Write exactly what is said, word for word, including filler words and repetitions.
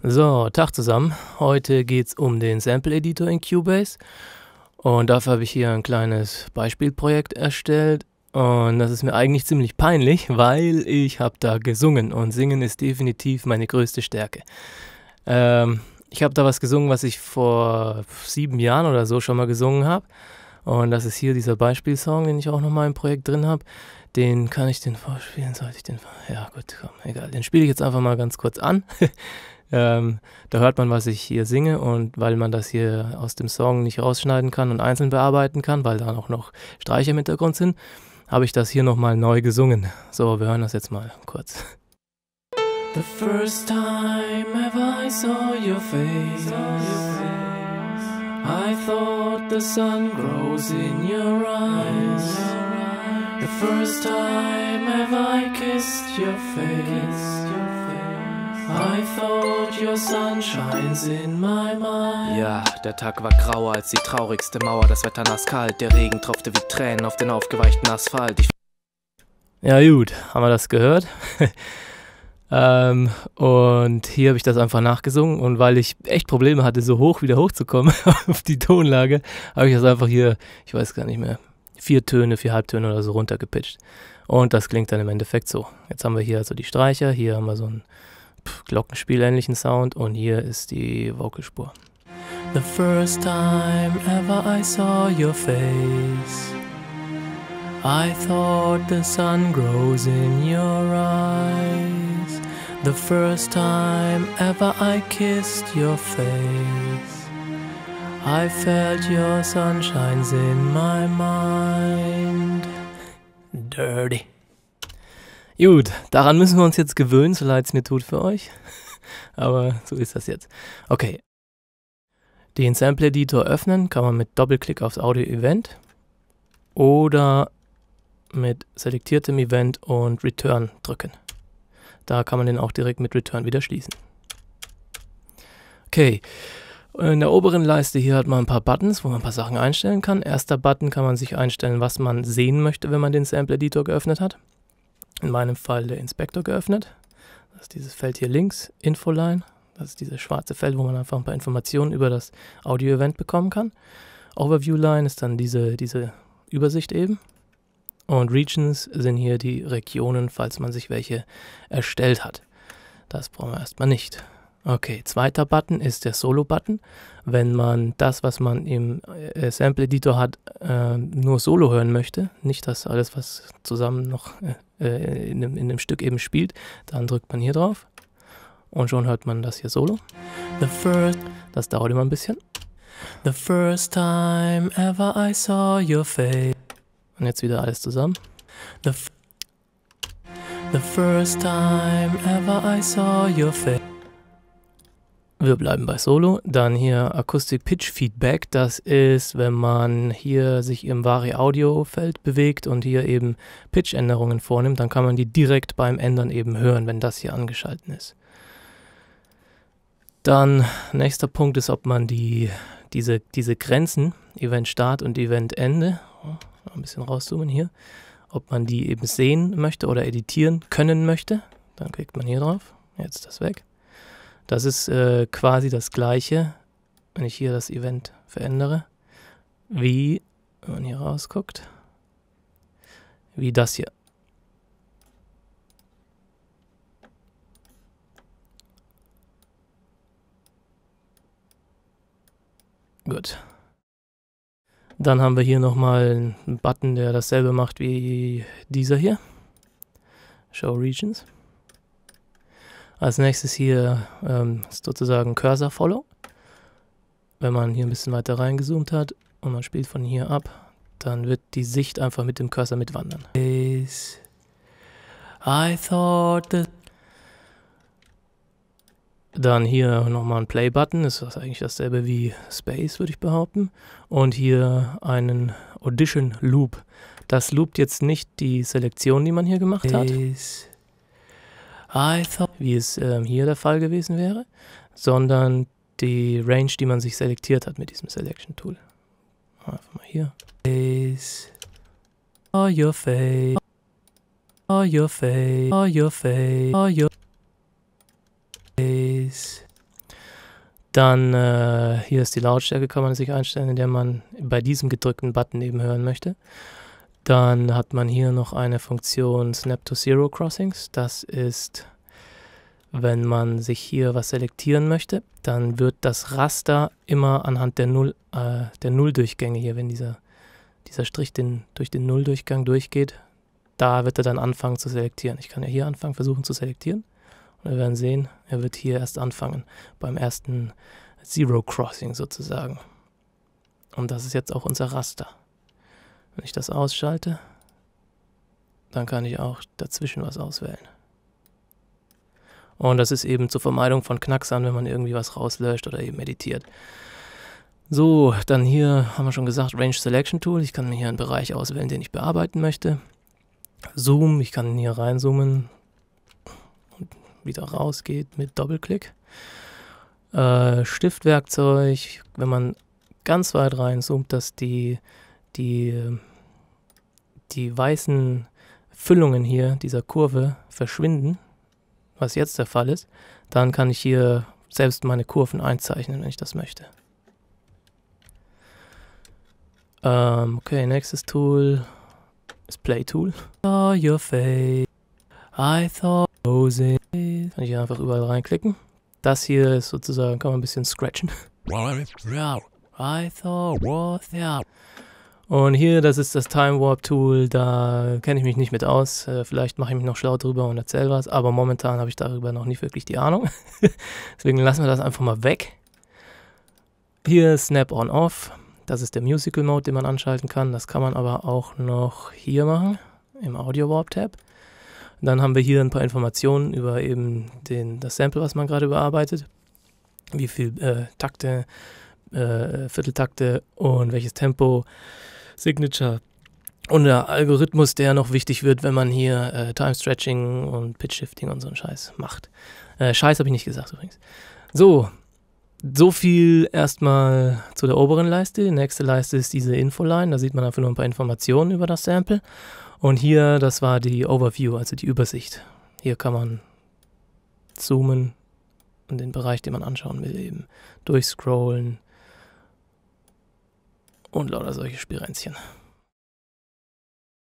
So, Tag zusammen. Heute geht's um den Sample Editor in Cubase und dafür habe ich hier ein kleines Beispielprojekt erstellt und das ist mir eigentlich ziemlich peinlich, weil ich habe da gesungen und Singen ist definitiv meine größte Stärke. Ähm, ich habe da was gesungen, was ich vor sieben Jahren oder so schon mal gesungen habe und das ist hier dieser Beispielsong, den ich auch nochmal im Projekt drin habe. Den kann ich den vorspielen, sollte ich den... Ja gut, komm, egal. Den spiele ich jetzt einfach mal ganz kurz an. ähm, da hört man, was ich hier singe und weil man das hier aus dem Song nicht rausschneiden kann und einzeln bearbeiten kann, weil da auch noch Streicher im Hintergrund sind, habe ich das hier nochmal neu gesungen. So, wir hören das jetzt mal kurz. The first time ever I saw your face, I thought the sun grows in your eyes. The first time ever I kissed your face, I thought your sun shines in my mind. Ja, der Tag war grauer als die traurigste Mauer, das Wetter nass kalt, der Regen tropfte wie Tränen auf den aufgeweichten Asphalt. Ich ja gut, haben wir das gehört? ähm, und hier habe ich das einfach nachgesungen und weil ich echt Probleme hatte, so hoch wieder hochzukommen auf die Tonlage, habe ich das einfach hier, ich weiß gar nicht mehr, vier Töne, vier Halbtöne oder so runtergepitcht. Und das klingt dann im Endeffekt so. Jetzt haben wir hier also die Streicher, hier haben wir so einen Glockenspiel-ähnlichen Sound und hier ist die Vocalspur. The first time ever I saw your face, I thought the sun grows in your eyes. The first time ever I kissed your face, I felt your sunshines in my mind. Dirty. Gut, daran müssen wir uns jetzt gewöhnen, so leid es mir tut für euch. Aber so ist das jetzt. Okay. Den Sample Editor öffnen kann man mit Doppelklick aufs Audio-Event oder mit selektiertem Event und Return drücken. Da kann man den auch direkt mit Return wieder schließen. Okay. In der oberen Leiste hier hat man ein paar Buttons, wo man ein paar Sachen einstellen kann. Erster Button kann man sich einstellen, was man sehen möchte, wenn man den Sample Editor geöffnet hat. In meinem Fall der Inspektor geöffnet. Das ist dieses Feld hier links, Infoline. Das ist dieses schwarze Feld, wo man einfach ein paar Informationen über das Audio-Event bekommen kann. Overview-Line ist dann diese, diese Übersicht eben. Und Regions sind hier die Regionen, falls man sich welche erstellt hat. Das brauchen wir erstmal nicht. Okay, zweiter Button ist der Solo-Button. Wenn man das, was man im äh, Sample-Editor hat, äh, nur Solo hören möchte, nicht das alles, was zusammen noch äh, in, dem, in dem Stück eben spielt, dann drückt man hier drauf und schon hört man das hier Solo. The first, das dauert immer ein bisschen. The first time ever I saw your face. Und jetzt wieder alles zusammen. The, the first time ever I saw your face. Wir bleiben bei Solo. Dann hier Acoustic Pitch Feedback. Das ist, wenn man hier sich im Vari-Audio-Feld bewegt und hier eben Pitch-Änderungen vornimmt, dann kann man die direkt beim Ändern eben hören, wenn das hier angeschaltet ist. Dann nächster Punkt ist, ob man die, diese, diese Grenzen, Event Start und Event Ende, oh, ein bisschen rauszoomen hier, ob man die eben sehen möchte oder editieren können möchte. Dann klickt man hier drauf. Jetzt ist das weg. Das ist äh, quasi das gleiche, wenn ich hier das Event verändere, wie, wenn man hier rausguckt, wie das hier. Gut. Dann haben wir hier nochmal einen Button, der dasselbe macht wie dieser hier. Show Regions. Als nächstes hier ähm, ist sozusagen Cursor Follow. Wenn man hier ein bisschen weiter reingezoomt hat und man spielt von hier ab, dann wird die Sicht einfach mit dem Cursor mitwandern. I thought that Dann hier nochmal ein Play-Button, ist das eigentlich dasselbe wie Space, würde ich behaupten. Und hier einen Audition Loop. Das loopt jetzt nicht die Selektion, die man hier gemacht hat, I thought, wie es ähm, hier der Fall gewesen wäre, sondern die Range, die man sich selektiert hat mit diesem Selection Tool. Einfach mal hier. Oh, your face. Oh, your face. Oh, your face. Oh, your face. Dann äh, hier ist die Lautstärke, kann man sich einstellen, in der man bei diesem gedrückten Button eben hören möchte. Dann hat man hier noch eine Funktion Snap to Zero Crossings. Das ist, wenn man sich hier was selektieren möchte, dann wird das Raster immer anhand der, Null, äh, der Nulldurchgänge hier, wenn dieser, dieser Strich den, durch den Nulldurchgang durchgeht, da wird er dann anfangen zu selektieren. Ich kann ja hier anfangen, versuchen zu selektieren. Und wir werden sehen, er wird hier erst anfangen, beim ersten Zero Crossing sozusagen. Und das ist jetzt auch unser Raster. Wenn ich das ausschalte, dann kann ich auch dazwischen was auswählen. Und das ist eben zur Vermeidung von Knacksern, wenn man irgendwie was rauslöscht oder eben editiert. So, dann hier haben wir schon gesagt, Range Selection Tool. Ich kann mir hier einen Bereich auswählen, den ich bearbeiten möchte. Zoom, ich kann hier reinzoomen und wieder rausgeht mit Doppelklick. Äh, Stiftwerkzeug, wenn man ganz weit reinzoomt, dass die, die, die weißen Füllungen hier dieser Kurve verschwinden, was jetzt der Fall ist, dann kann ich hier selbst meine Kurven einzeichnen, wenn ich das möchte. Ähm, okay, nächstes Tool ist Play Tool. Oh, your face, I thought roses. Kann ich hier einfach überall reinklicken. Das hier ist sozusagen, kann man ein bisschen scratchen. I thought was there. Und hier, das ist das Time Warp Tool, da kenne ich mich nicht mit aus. Äh, vielleicht mache ich mich noch schlau drüber und erzähle was, aber momentan habe ich darüber noch nicht wirklich die Ahnung. Deswegen lassen wir das einfach mal weg. Hier Snap On Off, das ist der Musical Mode, den man anschalten kann. Das kann man aber auch noch hier machen, im Audio Warp Tab. Dann haben wir hier ein paar Informationen über eben den, das Sample, was man gerade bearbeitet. Wie viel äh, Takte, äh, Vierteltakte und welches Tempo. Signature und der Algorithmus, der noch wichtig wird, wenn man hier äh, Time Stretching und Pitch Shifting und so einen Scheiß macht. Äh, Scheiß habe ich nicht gesagt übrigens. So, so viel erstmal zu der oberen Leiste. Die nächste Leiste ist diese Infoline, da sieht man einfach nur ein paar Informationen über das Sample. Und hier, das war die Overview, also die Übersicht. Hier kann man zoomen und den Bereich, den man anschauen will, eben durchscrollen. Und lauter solche Spirenzchen.